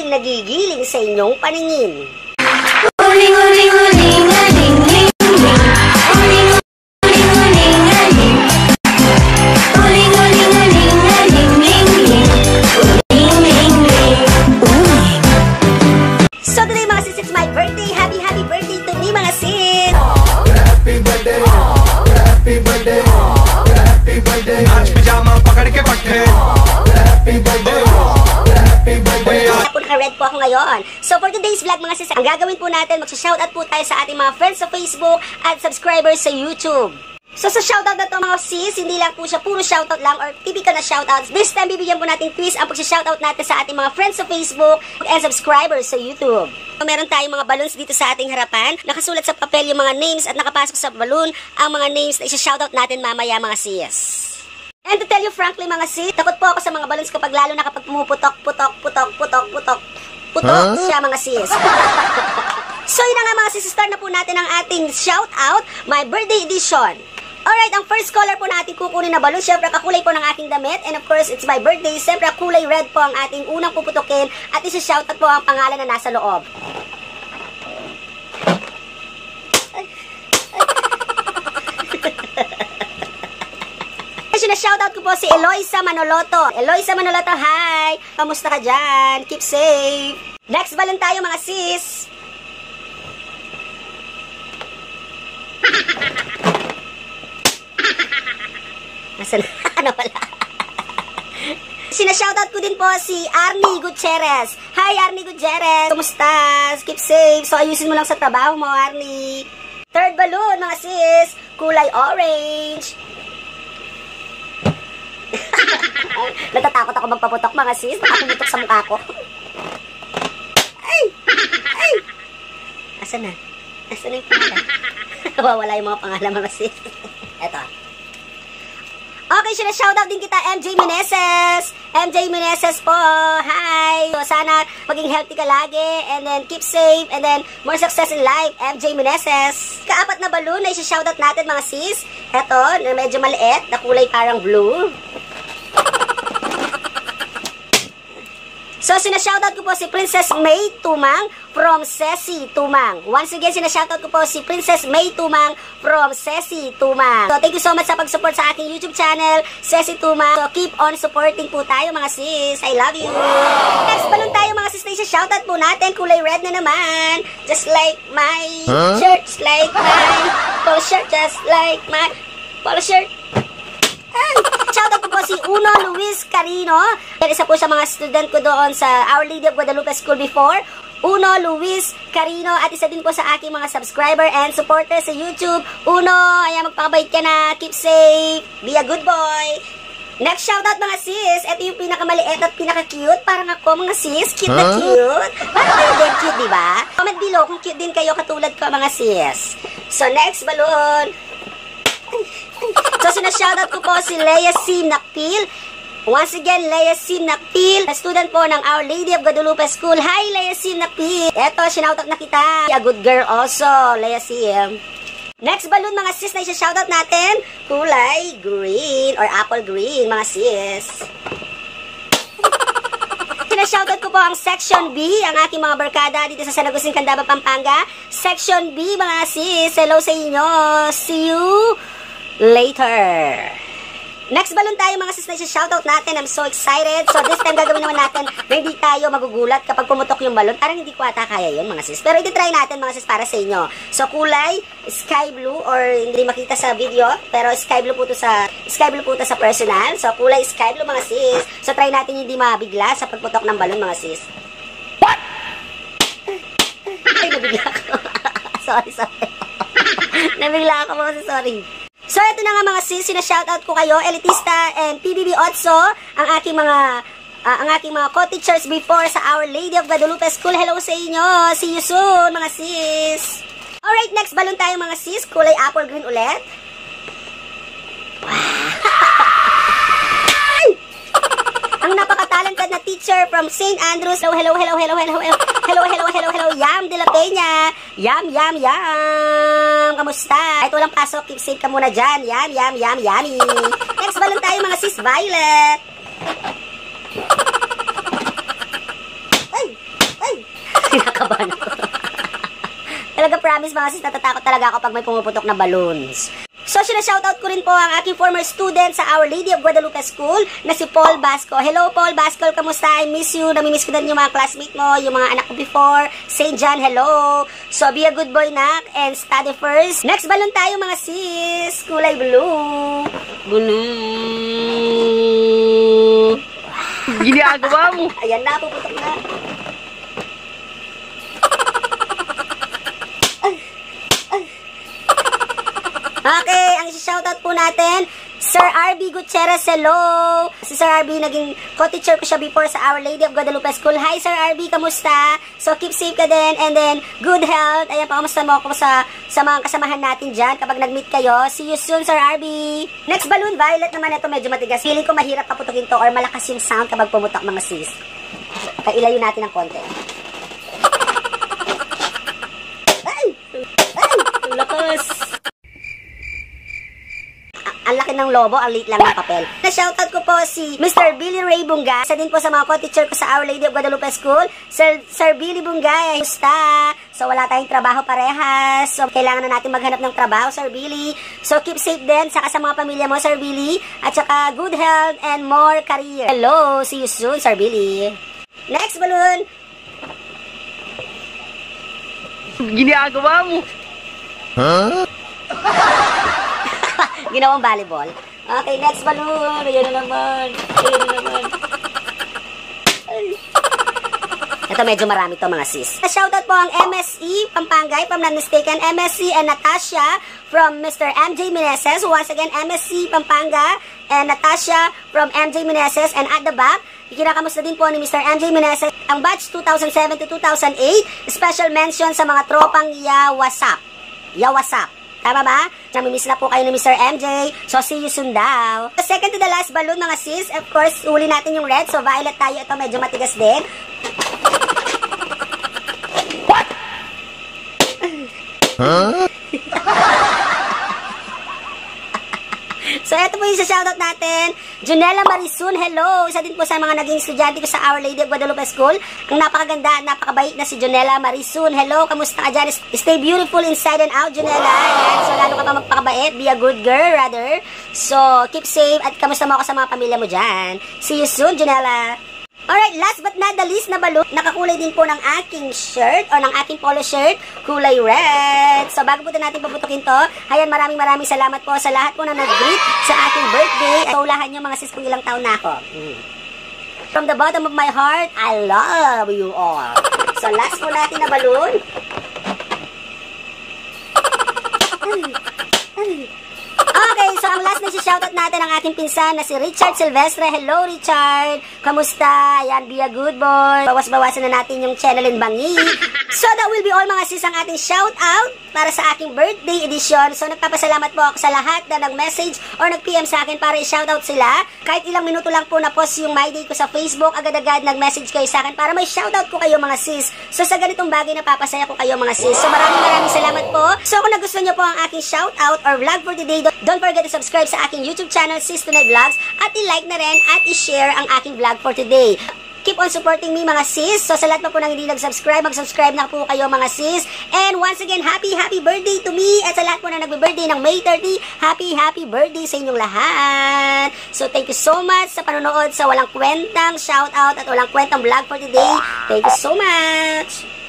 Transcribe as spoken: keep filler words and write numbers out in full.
piling nagigiling sa inyong paningin. Uling, uling, uling, aling, ling, ling. Uling, uling, uling, aling. Uling, uling, uling, aling, ling, ling. Uling, ling, ling. Uling. So today mga sis, it's my birthday. Happy, happy birthday to me mga sis! Happy birthday! Happy birthday! Happy birthday! आज pajama पकड़ के पट्टे Happy birthday! Happy birthday! Red po ako ngayon. So for today's vlog mga sis, ang gagawin po natin, magsha-shoutout po tayo sa ating mga friends sa Facebook at subscribers sa YouTube. So sa shoutout na to mga sis, hindi lang po siya puro shoutout lang or typical na shoutouts. This time bibigyan po natin twist ang pagsha-shoutout natin sa ating mga friends sa Facebook and subscribers sa YouTube. So, meron tayong mga balloons dito sa ating harapan. Nakasulat sa papel yung mga names at nakapasok sa balloon ang mga names na isa-shoutout natin mamaya mga sis. And to tell you frankly mga sis, takot po ako sa mga balloons kapag lalo na kapag pumuputok, putok, putok, putok, putok, putok huh? siya mga sis. So yun na nga mga sis, start na po natin ang ating shoutout, my birthday edition. Alright, ang first color po natin kukunin na balloon, syempre kakulay po ng aking damit. And of course, it's my birthday, syempre kulay red po ang ating unang puputokin. At isa-shoutout po ang pangalan na nasa loob. Shoutout ko po si Eloisa Manoloto. Eloisa Manoloto, hi! Kamusta ka dyan? Keep safe! Next balloon tayo mga sis! Nasaan? Ano pala? Sina-shoutout ko din po si Arnie Gutierrez. Hi Arnie Gutierrez! Kamusta? Keep safe! So ayusin mo lang sa trabaho mo, Arnie. Third balloon mga sis, kulay orange. Natatakot ako magpaputok mga sis. Nakapumutok sa mukha ko. Ay! Ay! Asan na? Asan na yung pangalan? Nawawala yung mga pangalan mga sis. Eto. Okay, siya na shoutout din kita M J Meneses. M J Meneses po. Hi! So, sana maging healthy ka lagi. And then keep safe. And then more success in life. M J Meneses. Kaapat na balloon na isa-shoutout natin mga sis. Eto, na medyo maliit. Na kulay parang blue. So, sinashoutout ko po si Princess May Tumang from Ceci Tumang. Once again, sinashoutout ko po si Princess May Tumang from Ceci Tumang. So, thank you so much sa pag-support sa aking YouTube channel, Ceci Tumang. So, keep on supporting po tayo mga sis. I love you. Next balloon tayo mga sis na isa-shoutout po natin. Kulay red na naman. Just like my huh? shirt, just like my polo shirt, just like my polo shirt. Ay! Shoutout ko po si Uno Luis Carino. Yan, isa po sa mga student ko doon sa Our Lady of Guadalupe School before. Uno Luis Carino. At isa din po sa aking mga subscriber and supporter sa YouTube. Uno, ayan, magpakabait ka na. Keep safe. Be a good boy. Next shoutout mga sis. Ito yung pinakamaliit at pinaka-cute. Parang ako mga sis. Cute huh? na cute. Parang kayo din cute, diba? Comment below kung cute din kayo katulad ko mga sis. So, next balloon. So, sinashoutout ko po si Leia C. Nakpil. Once again, Leia C. Nakpil, student po ng Our Lady of Guadalupe School. Hi, Leia C. Nakpil. Eto, sinoutout na kita. A good girl also, Leia C. Next balloon, mga sis, na isa-shoutout natin. Kulay green or apple green, mga sis. Sinashoutout ko po ang Section B, ang aking mga barkada dito sa San Agustin, Candaba, Pampanga. Section B, mga sis. Hello sa inyo. See you later. Next balloon tayo mga sis na isa-shoutout natin. I'm so excited. So this time gagawin naman natin na hindi tayo magugulat kapag pumutok yung balloon. Parang hindi ko ata kaya yun mga sis. Pero iti-try natin mga sis para sa inyo. So kulay sky blue or hindi makita sa video. Pero sky blue po to sa sky blue po to sa personal. So kulay sky blue mga sis. So try natin hindi mabigla sa pagputok ng balloon mga sis. What? Ay, nabigla ako. sorry, sorry. Nabigla ako mga sis, sorry. So, ito na nga mga sis, sina-shoutout ko kayo, Elitista and P B B Otso, ang aking mga, uh, ang aking mga co-teachers before sa Our Lady of Guadalupe School. Hello sa inyo! See you soon, mga sis! Alright, next balloon tayo mga sis, kulay apple green ulit. Ang napaka-talented na teacher from Saint Andrews. Hello, hello, hello, hello, hello, hello, hello, hello, hello, hello, Yam de la Peña. Yam, yam, yam. Kamusta? Kahit walang pasok, keep safe ka muna dyan. Yam, yam, yam, yummy. Next balloon tayo mga sis Violet. Ay, kinakabahan ako. Talaga promise mga sis, natatakot talaga ako pag may pumuputok na balloons. So, sinashoutout ko rin po ang aking former student sa Our Lady of Guadalupe School na si Paul Basco. Hello, Paul Basco. Kamusta? I miss you. Namimiss ko din yung mga classmate mo, yung mga anak ko before. Saint John, hello. So, be a good boy, nak, and study first. Next balloon tayo, mga sis. Kulay blue. Blue. Ginagawa mo. Ayan na, puputok na. Okay, ang isi-shoutout po natin, Sir R B Gutierrez, hello! Si Sir R B, naging co-teacher ko siya before sa Our Lady of Guadalupe School. Hi, Sir R B, kamusta? So, keep safe ka din, and then, good health. Ayan, pakamusta mo ako sa, sa mga kasamahan natin dyan kapag nag-meet kayo. See you soon, Sir R B! Next balloon, violet naman ito, medyo matigas. Feeling ko mahirap paputukin to or malakas yung sound kapag pumutok, mga sis. Kaya ilayo natin ng konti. Ay! Ay! Lakas! Ang laki ng lobo, ang liit lang ng papel. Na-shoutout ko po si Mister Billy Ray Bunga. Isa din po sa mga co-teacher ko sa Our Lady of Guadalupe School. Sir, Sir Billy Bunga, ayusta. So, wala tayong trabaho parehas. So, kailangan na natin maghanap ng trabaho, Sir Billy. So, keep safe din, saka sa mga pamilya mo, Sir Billy. At saka, good health and more career. Hello, see you soon, Sir Billy. Next balloon. Ginagawa mo. Huh? Ginawang volleyball. Okay, next balloon. Ayan na naman. Ayan na naman. Ay. Ito medyo marami to mga sis. Shoutout po ang M S E Pampanga, if I'm not mistaken. M S E and Natasha from Mister M J Meneses. Once again, M S E Pampanga and Natasha from M J Meneses. And at the back, ikinakamusta din po ni Mister M J Meneses ang batch two thousand seven to two thousand eight. Special mention sa mga tropang Yawasap. Yawasap. Tama ba? Namimiss na po kayo ni Mister M J. So, see you soon daw. Second to the last balloon, mga sis. Of course, uli natin yung red. So, violet tayo. Ito medyo matigas din. What? Huh? So, ito po yung sa-shoutout natin. Junella Marisun, hello! Isa din po sa mga naging estudyante ko sa Our Lady of Guadalupe School. Ang napakaganda at napakabait na si Junella Marisun. Hello, kamusta ka dyan? Stay beautiful inside and out, Junella. Ayan. So, lalo ka pa magpakabait. Be a good girl, rather. So, keep safe at kamusta mo ako sa mga pamilya mo dyan. See you soon, Junella. Alright, last but not the least na balloon, nakakulay din po ng aking shirt o ng aking polo shirt, kulay red. So, bago po natin paputukin to, ayan, maraming maraming salamat po sa lahat po na nag-greet sa aking birthday. So, ulahan nyo mga sis kung ilang taon na ako. Mm. From the bottom of my heart, I love you all. So, last po natin na balloon. Okay, so ang last na si-shoutout natin ang ating pinsan na si Richard Silvestre. Hello, Richard! Kamusta? Ayan, be a good boy. Bawas-bawasan na natin yung channel in Bangi. So, that will be all mga sis ang ating shoutout para sa aking birthday edition. So, nagpapasalamat po ako sa lahat na nag-message or nag-P M sa akin para i-shoutout sila. Kahit ilang minuto lang po na-post yung My Day ko sa Facebook, agad-agad nag-message kayo sa akin para may shoutout ko kayo mga sis. So, sa ganitong bagay na papasaya ko kayo mga sis. So, maraming maraming salamat po. So, kung nagustuhan nyo po ang aking shoutout or vlog for today, don't forget to subscribe sa aking YouTube channel, Sis Tunay Vlogs, at i-like na rin at i-share ang aking vlog for today. Keep on supporting me mga sis. So sa lahat pa po nang hindi nag-subscribe, mag-subscribe na po kayo mga sis. And once again, happy happy birthday to me. At sa lahat po na nagbe-birthday ng May thirty, happy happy birthday sa inyong lahat. So thank you so much sa panonood sa walang kwentang shoutout at walang kwentang vlog for today. Thank you so much.